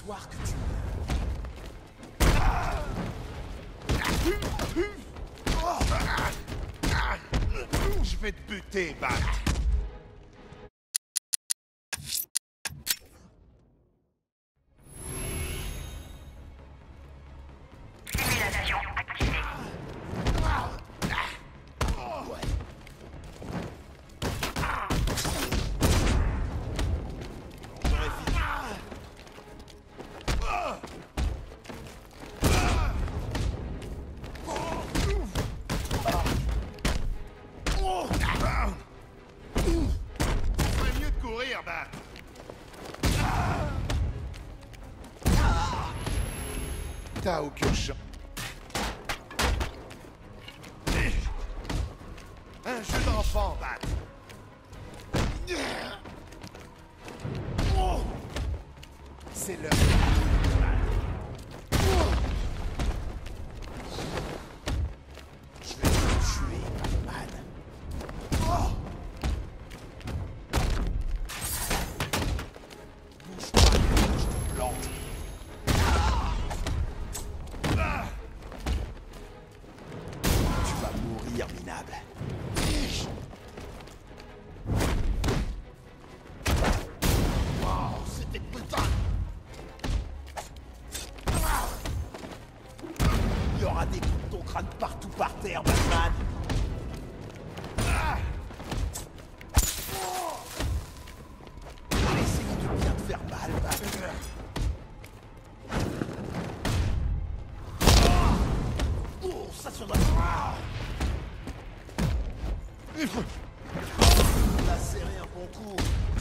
savoir que tu... Je vais te buter, Bat. Simulation activée. Ferait mieux de courir, Bat. T'as aucune chance. Un jeu d'enfant, Bat. C'est l'heure. Je vais te tuer, Batman. Bouge pas, je te plante. Tu vas mourir, minable. Wow, c'était brutal. Il y aura des coups de ton crâne partout par terre, Batman. Essaye de bien te faire mal, Batman. Oh, ça se doit... Là, serré un bon coup.